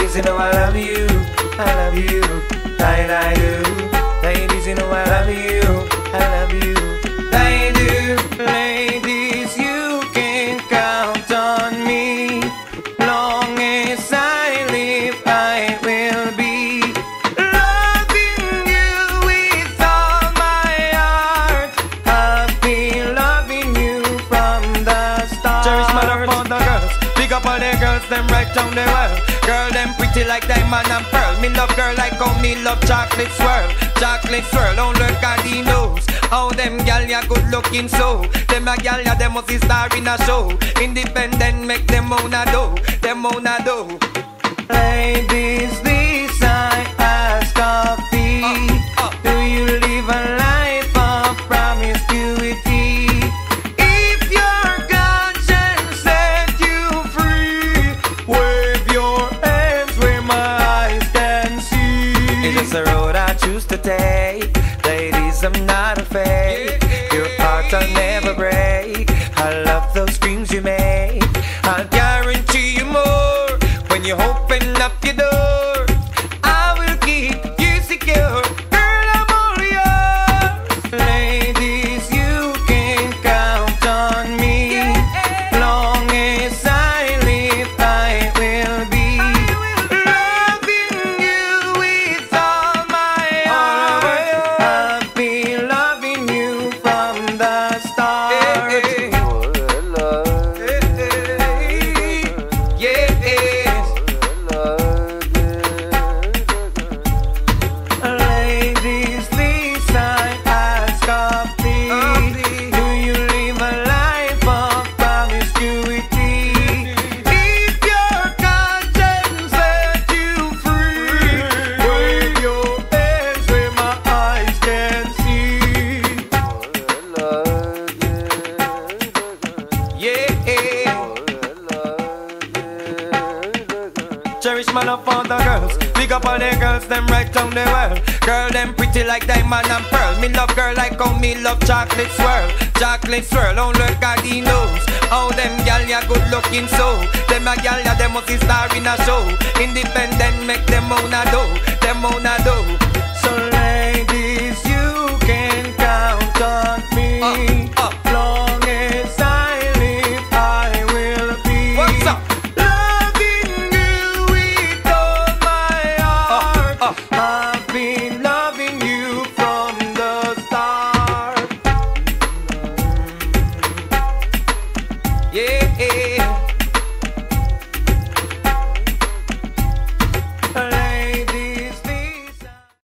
Ladies, you know I love you, I love you, I do. Ladies, you know I love you, I love you, I do. Ladies, you can count on me. Long as I live, I will be loving you with all my heart. I've been loving you from the start. Cherish my love for the girls. Big up all the girls, them right down the world. Girl, them pretty like diamond and pearl. Me love girl like how me love chocolate swirl. Chocolate swirl, don't look at the nose. How them gal ya good looking so. Them a gal ya them must be star in a show. Independent make them own a dough. Them own a dough. Ladies, this I ask of thee. Do you live a life of promiscuity? If your conscience set you free, wave your hands where my eyes can see. It's just a road I choose to take. Ladies, I'm not afraid. Your heart I'll never break. I love those screams you make. I'll guarantee you more when you open up your door. I will keep you secure. Girl, I'm all yours. Ladies, you can count on me. Long as I live, I will be loving you with all my heart. I've been loving you from the start. Ladies, please I ask of thee. Do you live a life of promiscuity? If your conscience set you free, wave your hands where my eyes can see. Cherish my love for the girls. Big up all the girls, them right down the world. Girl, them pretty like diamond and pearl. Me love girl like how me love chocolate swirl. Chocolate swirl, don't look at the nose. How them gal ya good looking so. Them a gal ya them must be star in a show. Independent make them own a dough. Them own a dough. So ladies, you can count on me. Long as I live, I will be. What's up? Loving you with all my heart. I've been loving you from the start. Yeah.